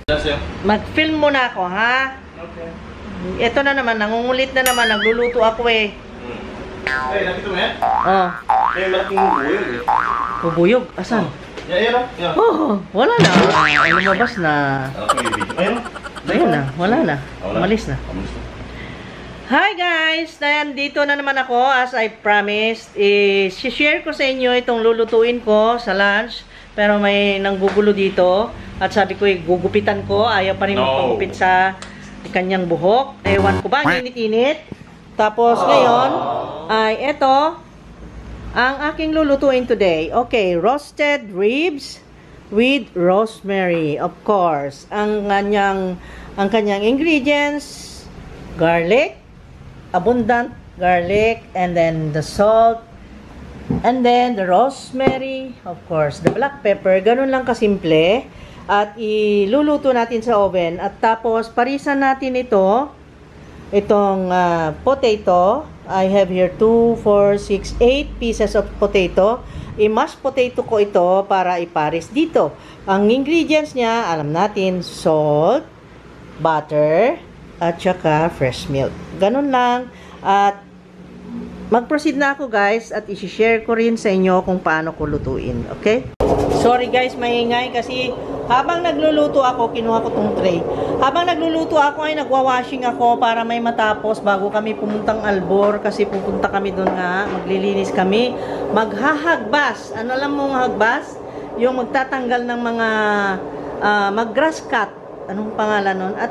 Mag-film muna ako, ha? Okay. Ito na naman, nangungulit na naman. Nagluluto ako eh. Ay, nakita mo yan? Oh. May malaking bubuyog eh. Bubuyog? Asan? Yan, yan. Yan. Oh, wala na. Lumabas na. Ayun. Ayun na, wala na. Wala. Umalis na. Hi guys! Nandito na naman ako as I promised. I-share ko sa inyo itong lulutuin ko sa lunch. Pero may nanggugulo dito. At sabi ko, gugupitan ko. Ayaw pa rin magpagupit sa kanyang buhok. Ewan ko ba, ang init-init. Tapos ngayon, ay ito ang aking lulutuin today. Okay, roasted ribs with rosemary, of course. Ang kanyang ingredients, garlic, abundant garlic, and then the salt, and then the rosemary, of course, the black pepper. Ganun lang kasimple. At iluluto natin sa oven. At tapos, parisan natin itong potato. I have here 2, 4, 6, 8 pieces of potato. I-mash potato ko ito para iparis dito. Ang ingredients niya, alam natin, salt, butter, at saka fresh milk. Ganun lang. At mag-proceed na ako guys at i-share ko rin sa inyo kung paano ko lutuin. Okay? Sorry guys, maingay kasi habang nagluluto ako, kinuha ko tong tray. Habang nagluluto ako ay nagwa-washing ako para may matapos bago kami pumuntang Albor kasi pupunta kami doon nga, maglilinis kami. Maghahagbas. Ano alam mo ang hagbas? Yung magtatanggal ng mga mag-grass cut. Anong pangalan nun? At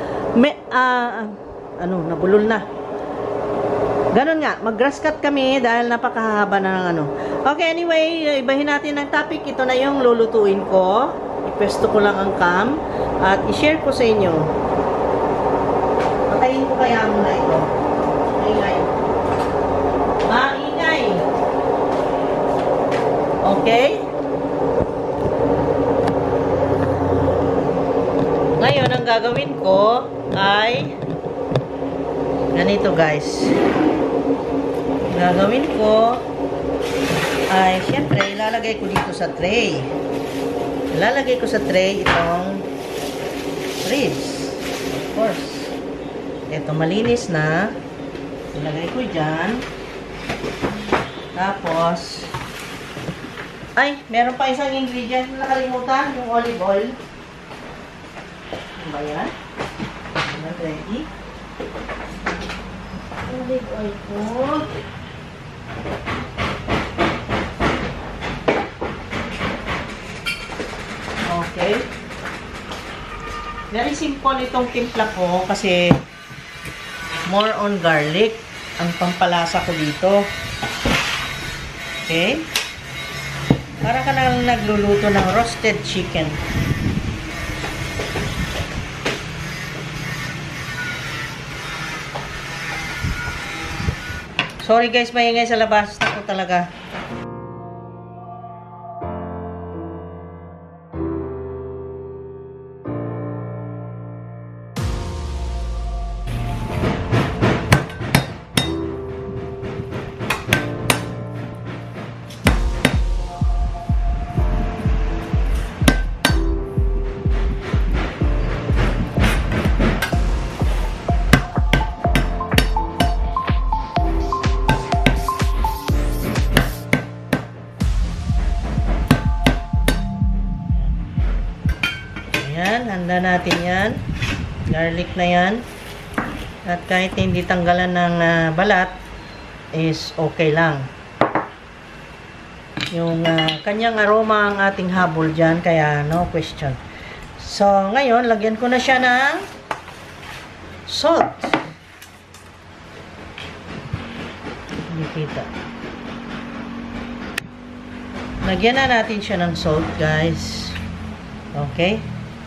nabulol na. Ganon nga, mag-grass cut kami dahil napakahaba na ng ano. Okay, anyway, ibahin natin ang topic. Ito na yung lulutuin ko. Ipesto ko lang ang cam at i-share ko sa inyo. Patayin ko kaya muna ito. Maingay. Maingay. Okay? Ngayon, ang gagawin ko ay ganito guys. Gagawin ko ay syempre ilalagay ko dito sa tray. Ilalagay ko sa tray itong ribs. Of course. Ito malinis na. Ilagay ko dyan. Tapos ay, meron pa isang ingredient na nakalimutan, yung olive oil. Ano ba yan? Ready? Olive oil po. Okay. Very simple itong timpla ko kasi more on garlic ang pampalasa ko dito. Okay. Para ka nang nagluluto ng roasted chicken. Sorry guys, maingay sa labas. Ako talaga. Ayan, handa natin yan. Garlic na yan. At kahit hindi tanggalan ng balat, is okay lang. Yung kanyang aroma ang ating habol dyan, kaya no question. So, ngayon, lagyan ko na siya ng salt. Hindi kita. Lagyan na natin siya ng salt, guys. Okay?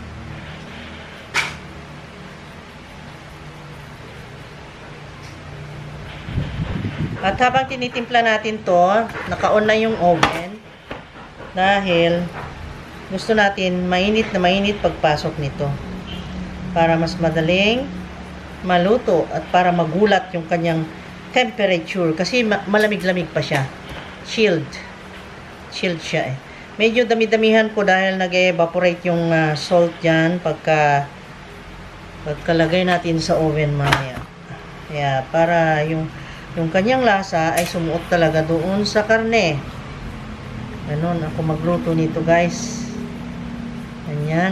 At habang tinitimpla natin to, naka-on na yung oven dahil gusto natin mainit na mainit pagpasok nito para mas madaling maluto at para magulat yung kanyang temperature kasi malamig-lamig pa siya. Chilled siya eh. medyo dami-damihan ko dahil nag-evaporate yung salt dyan pagkalagay natin sa oven mamaya. Kaya para yung kanyang lasa ay sumuot talaga doon sa karne. Ganon ako magluto nito guys. Ganyan.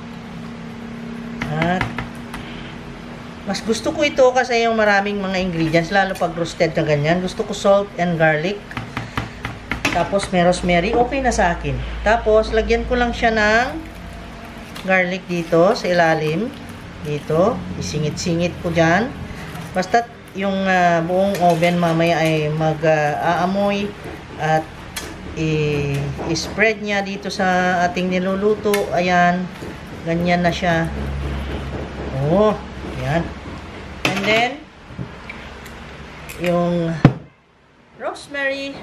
At mas gusto ko ito kasi yung maraming mga ingredients, lalo pag roasted na ganyan. Gusto ko salt and garlic. Tapos may rosemary, okay na sa akin. Tapos lagyan ko lang siya ng garlic dito sa ilalim. Dito, isingit-singit ko dyan. Basta yung buong oven mamaya ay mag-aamoy at i-spread niya dito sa ating niluluto. Ayan, ganyan na siya. Oh, ayan. And then, yung rosemary.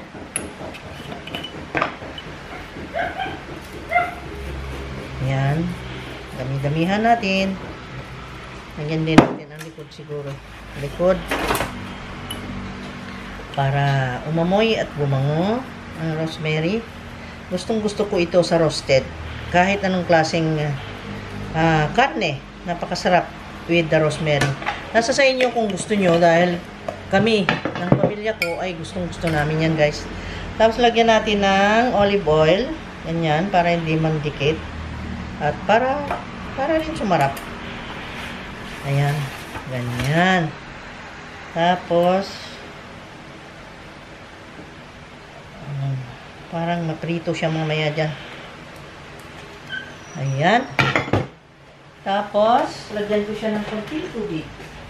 Ayan. Dami-damihan natin. Lagyan din natin ang likod siguro. Likod. Para umamoy at bumango ang rosemary. Gustong gusto ko ito sa roasted. Kahit anong klaseng karne. Napakasarap with the rosemary. Nasa sa inyo kung gusto nyo dahil kami, ng pamilya ko, ay gustong-gusto namin yan guys. Tapos lagyan natin ng olive oil. Ganyan, para hindi mandikit. At para rin sumarap. Ayan, ganyan. Tapos, parang maprito siya mamaya dyan. Ayan. Tapos, lagyan ko siya ng konting tubig.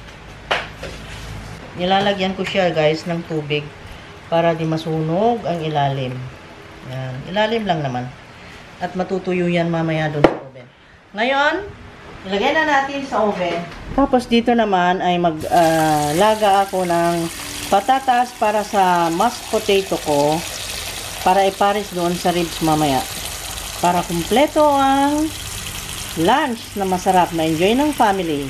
Nilalagyan ko siya guys ng tubig para di masunog ang ilalim. Yan. Ilalim lang naman. At matutuyo yan mamaya doon sa oven. Ngayon, ilagay na natin sa oven. Tapos dito naman ay maglaga ako ng patatas para sa mashed potato ko. Para ipares doon sa ribs mamaya. Para kumpleto ang lunch na masarap na enjoy ng family.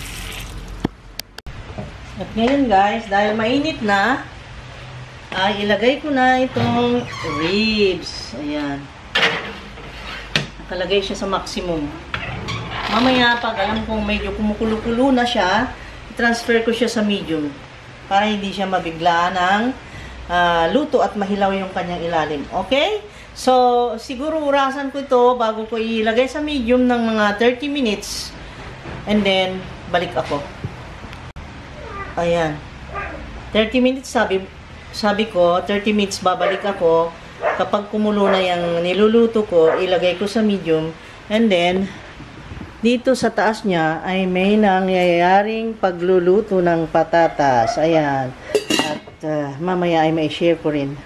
At ngayon guys, dahil mainit na, ay ilagay ko na itong ribs. Ayan. Nakalagay siya sa maximum. Mamaya pag alam kong medyo kumukulo-kulo na siya, transfer ko siya sa medium. Para hindi siya mabigla ng luto at mahilaw yung kanyang ilalim. Okay? So, siguro urasan ko ito bago ko ilagay sa medium ng mga 30 minutes. And then, balik ako. Ayan. 30 minutes sabi ko, 30 minutes babalik ako. Kapag kumulo na yung niluluto ko, ilagay ko sa medium. And then, dito sa taas niya ay may nangyayaring pagluluto ng patatas. Ayan. At mamaya ay may share ko rin.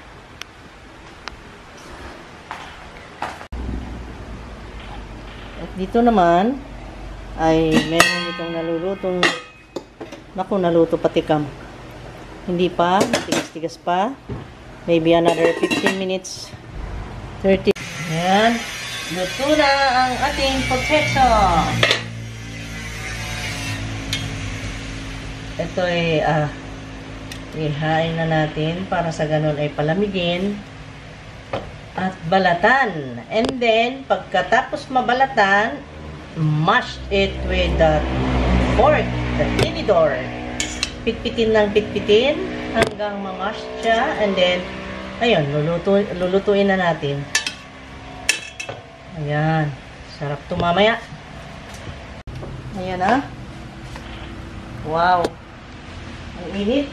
At dito naman ay meron itong nalulutong naluto patikam. Hindi pa, tigas-tigas pa. Maybe another 15 minutes. 30. Ayan. Luto na ang ating potato. Ito ay ihain na natin para sa ganun ay palamigin at balatan. And then, pagkatapos mabalatan, mash it with the fork, the tinidor. Pitpitin ng pitpitin hanggang mamash siya. And then, ayun, lulutuin na natin. Ayan. Sarap ito mamaya. Ayan na. Wow. Ang init.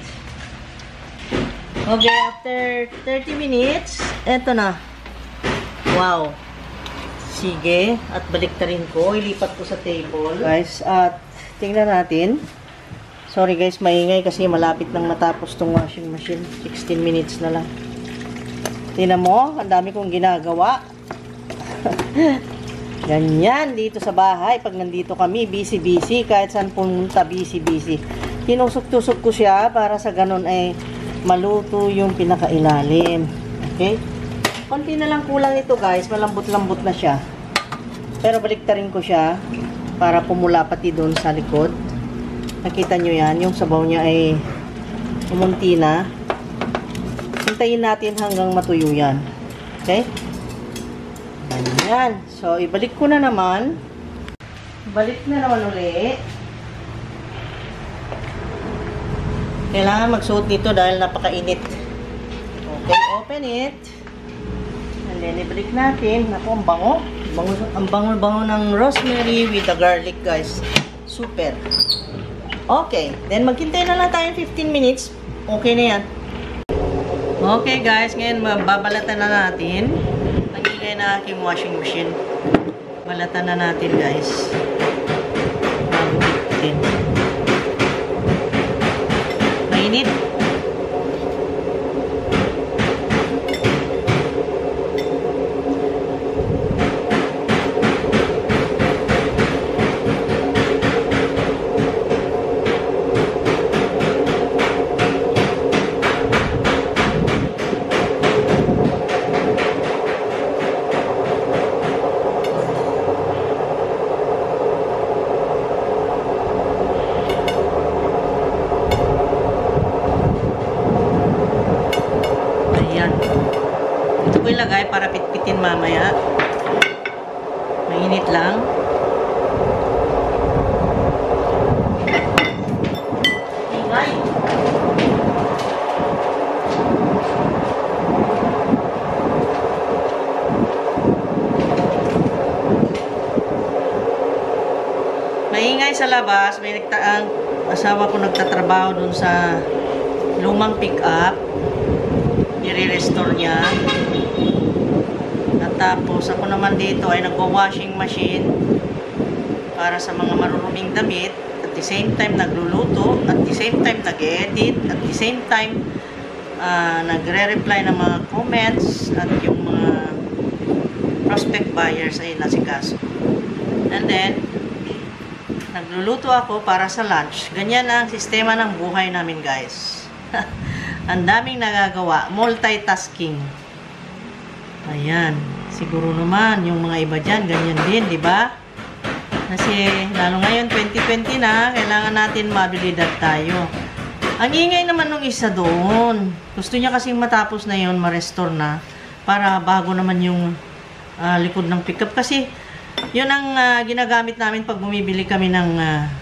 Okay, after 30 minutes, eto na. Wow. Sige. At baliktarin ko. Ilipat ko sa table. Guys, at tingnan natin. Sorry guys, maingay kasi malapit nang matapos tong washing machine. 16 minutes na lang. Tingnan mo, ang dami kong ginagawa. Ganyan dito sa bahay. Pag nandito kami, busy-busy. Kahit saan pumunta, busy-busy. Tinusok-tusok ko siya para sa ganun ay maluto yung pinakailalim. Okay? Konti na lang kulang ito guys. Malambot-lambot na siya. Pero baliktarin ko siya para pumula pati doon sa likod. Nakita nyo yan, yung sabaw niya ay umunti na. Hintayin natin hanggang matuyo yan. Okay? Ayan. So, ibalik ko na naman. Balik na naman uli. Kailangan magsuot nito dahil napakainit. Okay, open it. And then, ibalik natin. Naku, ang bango. Ang bango-bango ng rosemary with the garlic, guys. Super. Okay. Then, maghintay na lang tayo 15 minutes. Okay na yan. Okay, guys. Ngayon, babalatan na natin. Nagigay na aking washing machine. Balatan na natin, guys. Bago bitin. Mainit. Ito ko ilagay para pitpitin mamaya. Mainit lang. Ingay. Maingay sa labas. May ang asawa ko nagtatrabaho dun sa lumang pick-up. I-restore niya. At tapos ako naman dito ay nagwa-washing machine para sa mga maruruming damit. At the same time nagluluto. At the same time nag-edit. At the same time nagre-reply ng mga comments. At yung mga prospect buyers ay nasikaso. And then nagluluto ako para sa lunch. Ganyan ang sistema ng buhay namin, guys. Ang daming nagagawa. Multitasking. Ayan. Siguro naman, yung mga iba dyan, ganyan din, di ba? Kasi, lalo ngayon, 2020 na, kailangan natin mabilidad tayo. Ang ingay naman nung isa doon. Gusto niya kasing matapos na yun, ma-restore na, para bago naman yung likod ng pickup. Kasi, yun ang ginagamit namin pag bumibili kami ng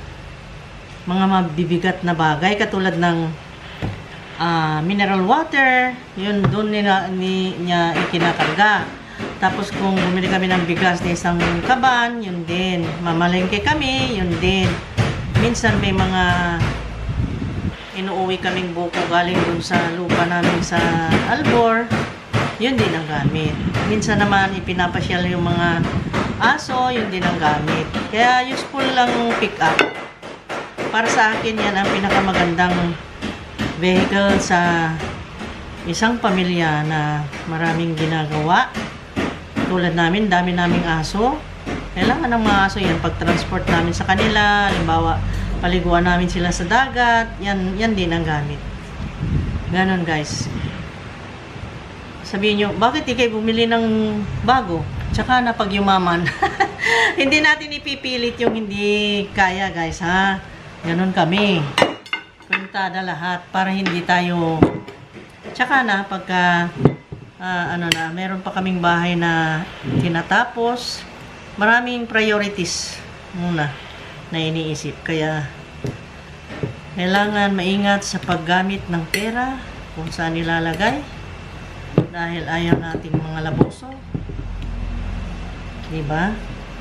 mga mabibigat na bagay, katulad ng mineral water, yun doon niya ikinakarga. Tapos kung bumili kami ng bigas na isang kaban, yun din. Mamalengke kami, yun din. Minsan may mga inuuwi kaming buko galing dun sa lupa namin sa Albor, yun din ang gamit. Minsan naman ipinapasyal yung mga aso, yun din ang gamit. Kaya useful lang pick up. Para sa akin yan ang pinakamagandang vehicle sa isang pamilya na maraming ginagawa. Tulad namin, dami naming aso. Kailangan ng mga aso yan pag-transport namin sa kanila. Halimbawa, paliguan namin sila sa dagat. Yan din ang gamit. Ganon, guys. Sabihin nyo, bakit di kayo bumili ng bago? Tsaka na pag yumaman. Hindi natin ipipilit yung hindi kaya, guys, ha? Ganon kami. Puntada lahat para hindi tayo tsaka na pagka meron pa kaming bahay na tinatapos, maraming priorities muna na iniisip, kaya kailangan maingat sa paggamit ng pera kung saan nilalagay dahil ayaw nating mga laboso, diba?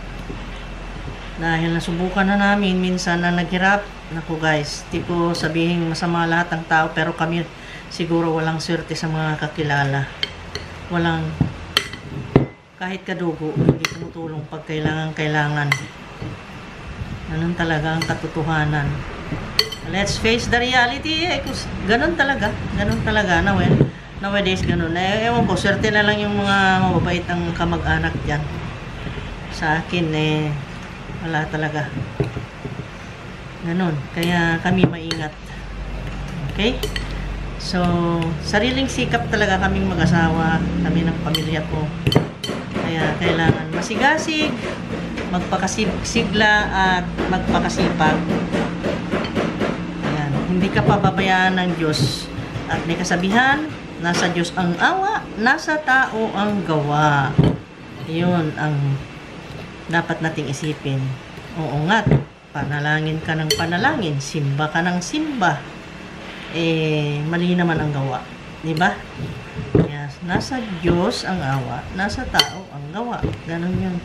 Dahil nasubukan na namin minsan na naghirap. Naku, guys, di ko sabihin masama lahat ng tao, pero kami siguro walang swerte sa mga kakilala. Walang, kahit kadugo, hindi tumutulong pag kailangan. Ganun talaga ang katotohanan. Let's face the reality. Ganun talaga nowadays ganun. Ewan ko, swerte na lang yung mga mababait ang kamag-anak dyan. Sa akin, wala talaga. Ganun. Kaya kami maingat. Okay? So, sariling sikap talaga kaming mag-asawa, kami ng pamilya ko. Kaya kailangan masigasig, magpakasigla at magpakasipag. Ayan. Hindi ka pababayaan ng Diyos. At may kasabihan, nasa Diyos ang awa, nasa tao ang gawa. Yun ang dapat nating isipin. Oo nga, panalangin ka ng panalangin, simba ka ng simba. Mali naman ang gawa. Diba? Yes, nasa Diyos ang awa, nasa tao ang gawa. Ganon yun.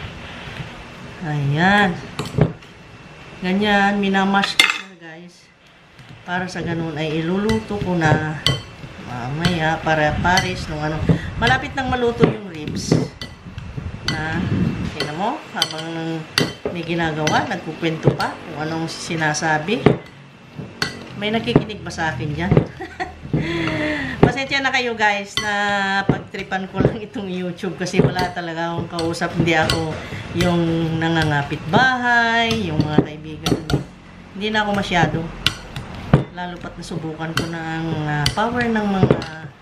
Ayan. Ganyan, minamash ko siya guys. Para sa ganun ay iluluto ko na mamaya para pares nung ano. Malapit nang maluto yung ribs. Na, tingnan mo, habang may ginagawa, nagkukwento pa kung anong sinasabi. May nakikinig ba sa akin dyan? Pasensya na kayo guys na pagtripan ko lang itong YouTube kasi wala talaga akong kausap. Hindi ako yung nangangapit bahay, yung mga kaibigan. Hindi na ako masyado. Lalo pat nasubukan ko na ang power ng mga...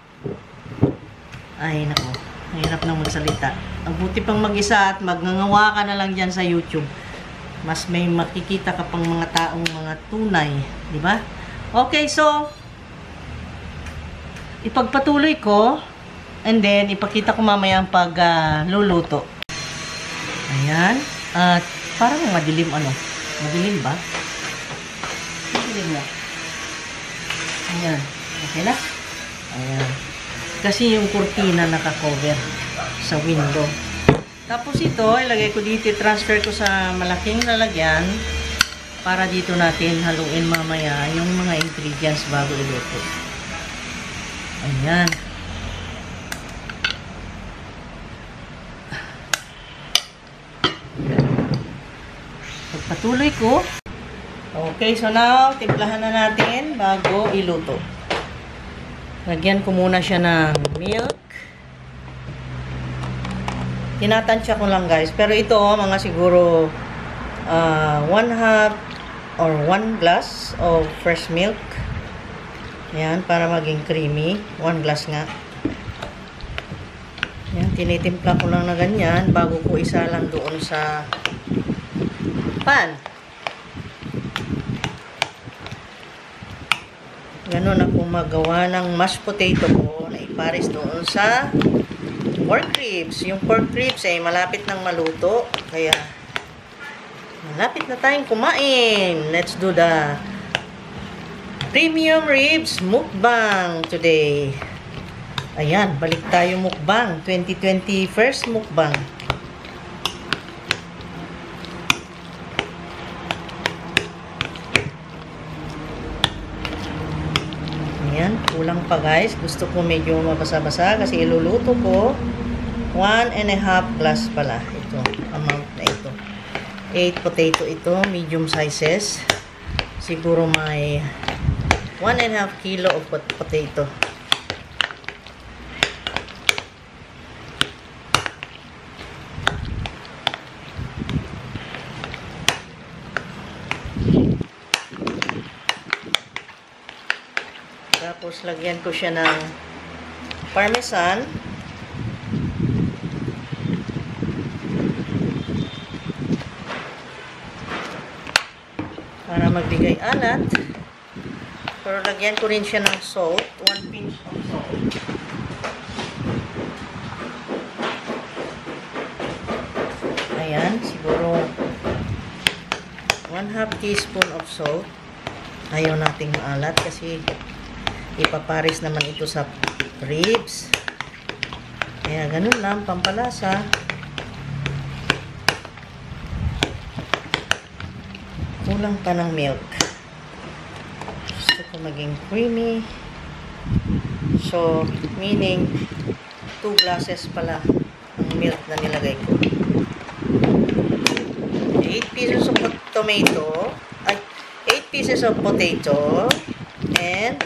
Ay nako, hirap nang magsalita. Ang buti pang mag-isa at magngangawa ka na lang dyan sa YouTube. Mas may makikita ka pang mga taong mga tunay. Diba? Okay, so ipagpatuloy ko and then ipakita ko mamaya ang pagluluto. Ayan. At parang madilim ano. Madilim ba? Madilim na. Ayan. Okay na? Ayan. Kasi yung kurtina nakakover sa window. Tapos ito, ilagay ko dito, transfer ko sa malaking lalagyan para dito natin haluin mamaya yung mga ingredients bago iluto. Ayan. Pagpatuloy ko. Okay, so now, timplahan na natin bago iluto. Lagyan ko muna siya ng milk. Tinatansya ko lang guys. Pero ito, mga siguro 1/2 or 1 glass of fresh milk. Yan, para maging creamy. 1 glass nga. Yan, tinitimpla ko lang na ganyan bago ko isa lang doon sa pan. Ganon ako magawa ng mashed potato ko na ipares doon sa pork ribs. Yung pork ribs ay malapit nang maluto. Kaya, malapit na tayong kumain. Let's do the premium ribs mukbang today. Ayan, balik tayo mukbang. 2020 first mukbang. Ayan, kulang pa guys. Gusto ko medyo mabasa-basa kasi iluluto ko 1.5 glass pala. Ito, amount na ito. 8 potato ito, medium sizes. Siguro may 1.5 kilo of potato. Tapos lagyan ko siya ng parmesan. Para magbigay alat. Pero lagyan ko rin siya ng salt. 1 pinch of salt. Ayan. Siguro 1/2 teaspoon of salt. Ayaw nating maalat kasi ipapares naman ito sa ribs. Kaya ganun lang, pampalasa. Kulang pa ng milk. Gusto ko maging creamy. So, meaning 2 glasses pala ang milk na nilagay ko. 8 pieces of tomato. Ay, 8 pieces of potato. And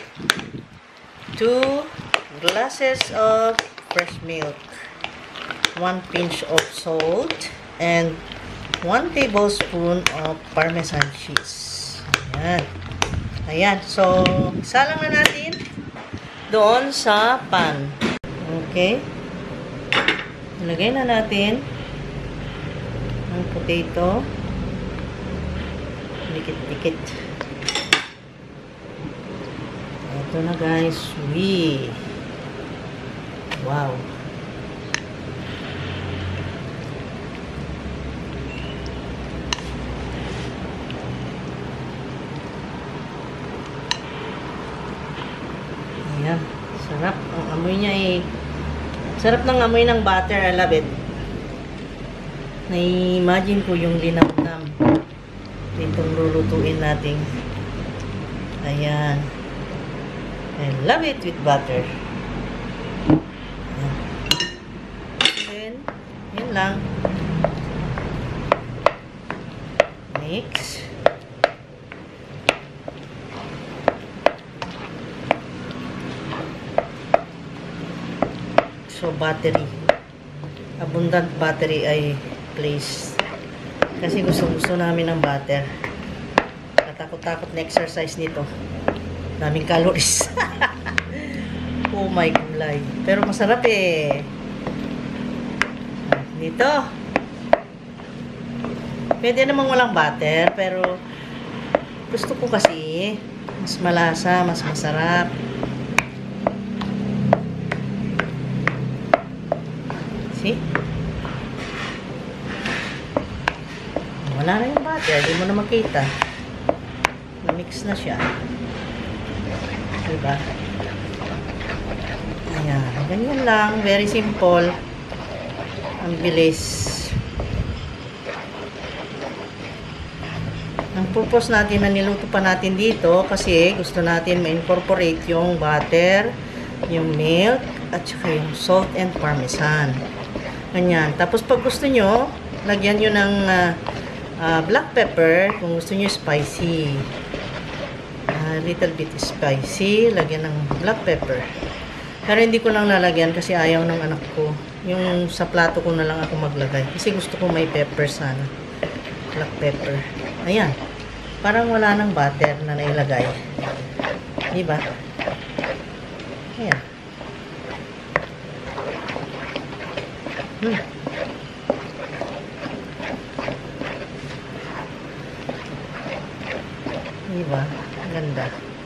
2 glasses of fresh milk, 1 pinch of salt, and 1 tablespoon of parmesan cheese. Ayan. Ayan. So, isalang na natin doon sa pan. Okay. Ilagay na natin ang potato. Dikit-dikit. Ito na guys. Wow. sarap ng amoy ng butter. I love it. Na-imagine ko yung linamnam. Itong lulutuin natin. Ayan. I love it with butter. Ayan. Then, yun lang. Mix. So, battery. Abundant battery ay place. Kasi gusto namin ng butter. Katakot-takot na exercise nito. Daming calories. Oh my gulay. Pero masarap eh. Dito. Pwede namang walang butter. Pero gusto ko kasi mas malasa, mas masarap. See? Wala na yung butter. Hindi mo na makita. Na-mix na siya. Diba? Ayan. Ganyan lang. Very simple. Ang bilis. Ang purpose natin na niluto pa natin dito kasi gusto natin ma-incorporate yung butter, yung milk, at saka yung salt and parmesan. Ganyan. Tapos pag gusto nyo, lagyan nyo ng black pepper kung gusto nyo spicy. Little bit spicy. Lagyan ng black pepper. Pero hindi ko lang lalagyan kasi ayaw ng anak ko. Yung sa plato ko na lang ako maglagay. Kasi gusto ko may pepper sana. Black pepper. Ayan. Parang wala ng butter na nailagay. Diba? Ayan. Diba? Ganda.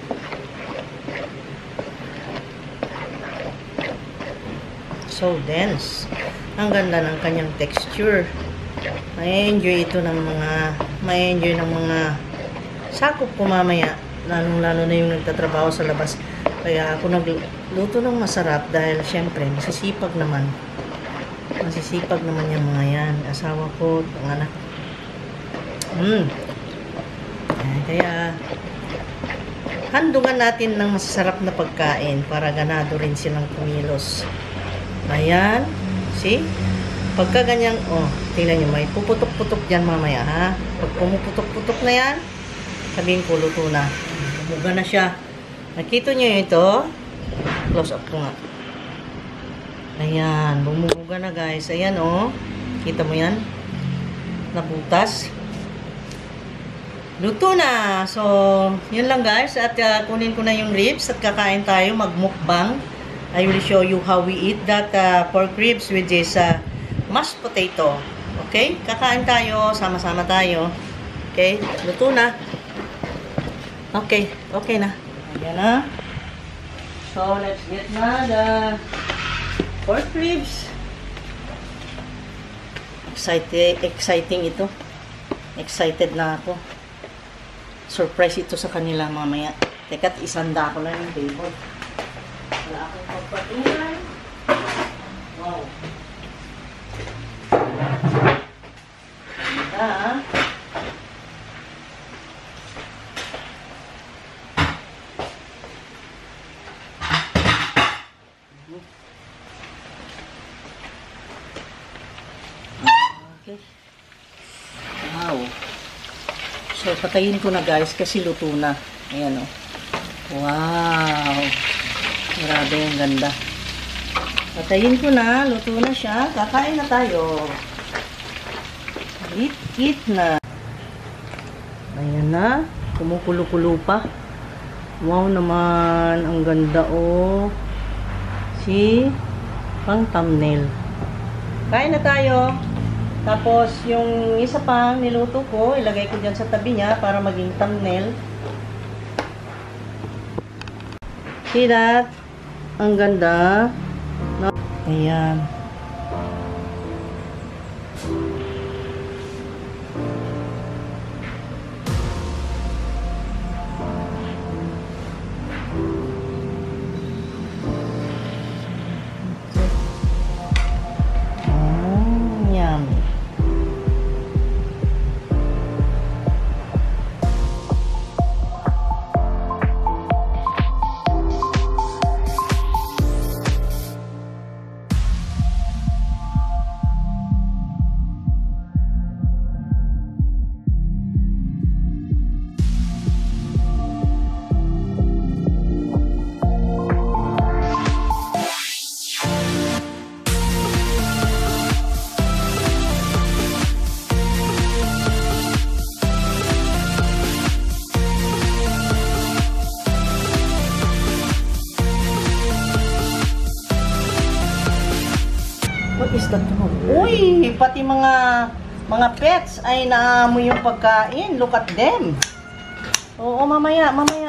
So dense. Ang ganda ng kanyang texture. May-enjoy ito ng mga sakop ko mamaya. Lalo na yung nagtatrabaho sa labas. Kaya ako nagluto ng masarap dahil syempre masisipag naman. Masisipag naman yung mga yan. Asawa ko, ang anak. Kaya handungan natin ng masasarap na pagkain para ganado rin silang kumilos. Ayan. See? Pagka ganyang, tingnan nyo, may puputok-putok dyan mamaya, ha? Pag pumuputok-putok na yan, sabihin ko, luto na. Bumuga na siya. Nakita nyo ito? Close up ko nga. Ayan, bumubuga na guys. Ayan, kita mo yan? Nabutas. Luto na. So, yun lang guys. At kunin ko na yung ribs at kakain tayo, magmukbang. I will show you how we eat that pork ribs with this mashed potato. Okay? Kakain tayo, sama-sama tayo. Okay? Luto na. Okay. Okay na. Ayan na. So, let's get na the pork ribs. Exciting ito. Excited na ako. Surprise ito sa kanila mamaya. Teka't isanda ko lang yung table. Wala akong pagpatungan. Wow. Okay. Wow. So, patayin ko na guys kasi luto na. Ayan Wow. Grabe yung ganda. Patayin ko na. Luto na siya. Kakain na tayo. Eat na. Ayan na. Kumukulo-kulo pa. Wow naman. Ang ganda See? Pang thumbnail. Kain na tayo. Tapos, yung isa pang niluto ko, ilagay ko dyan sa tabi niya para maging thumbnail. See that? Ang ganda. Ayan. is that? Uy, pati mga pets ay naamoy yung pagkain. Look at them. Oo, mamaya.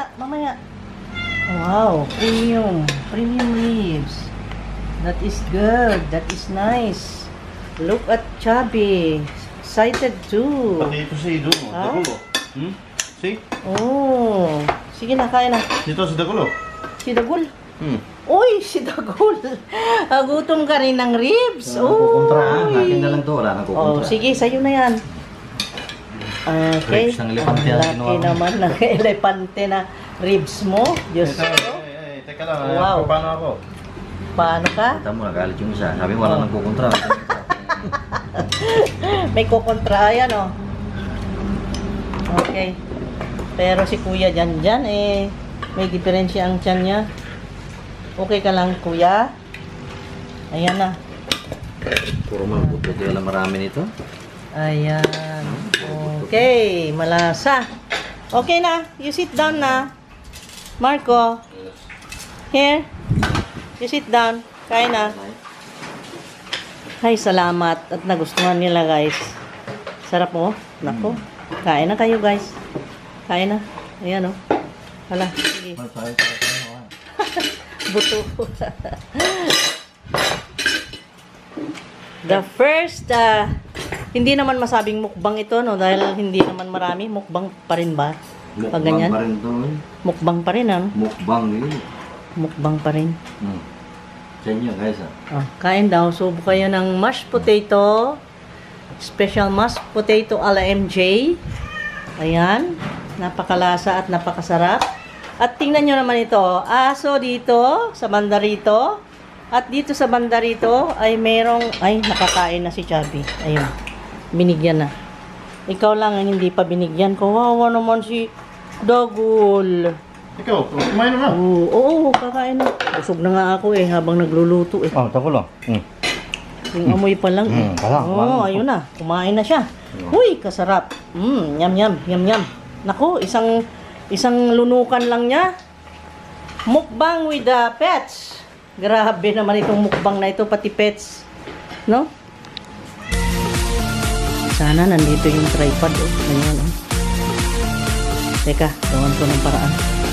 Wow, premium ribs. That is good. That is nice. Look at Chubby. Excited too. Pati ito si Idol. Ah? Dagulo. See? Oh, sige na, kain na. Dito si Dagulo. Si Dagul. Uy, si Dagul. Gutom ka rin ng ribs. Kukontra ha. Uy. Akin na lang to. Wala nang Oh, kukontra. sige, sa'yo na yan. Okay. Ribs ng elepante ang Laki kinuha mo. naman ng elepante na ribs mo. Diyos ko. Teka lang. Wow. Paano ako? Paano ka? Kita mo, nagalit yung isa. Sabi wala nang kukontra. May kukontra yan, oh. Okay. Pero si kuya dyan, may diferensya ang tiyan niya. Okay ka lang, kuya? Ayan na. Puro mga butot. Wala marami nito. Ayan. Okay, malasa. Okay na. You sit down na. Marco. Here. You sit down. Kain na. Ay, salamat. At nagustuhan nila, guys. Sarap mo. Nako. Kain na kayo, guys. Kain na. Ayan, oh. Hala, sige. Buto. The first, hindi naman masabing mukbang ito, no? Dahil hindi naman marami. Mukbang pa rin ba? Pag ganyan? Mukbang pa rin to. Mukbang pa rin, ano? Mukbang yun. Mukbang pa rin. Sa inyo guys ha. Oh, kain daw. Subo kayo ng mashed potato. Special mashed potato ala MJ. Ayan. Napakalasa at napakasarap. At tingnan nyo naman ito. Aso dito, sa banda rito. At dito sa banda rito ay merong, ay nakakain na si Chubby. Ayun. Binigyan na. Ikaw lang ang hindi pa binigyan. Kawawa naman si Dagul. Ikaw, kumain na. Oo, kakain na. Busog na nga ako habang nagluluto Oh, Dagulo. Yung amoy pa lang. Oo, ayun na. Kumain na siya. Uy, kasarap. Yum. Naku, isang lunukan lang niya. Mukbang with the pets. Grabe naman itong mukbang na ito, pati pets. No? Sana nandito yung tripod. Ganyan, Teka, gawan ko ng paraan.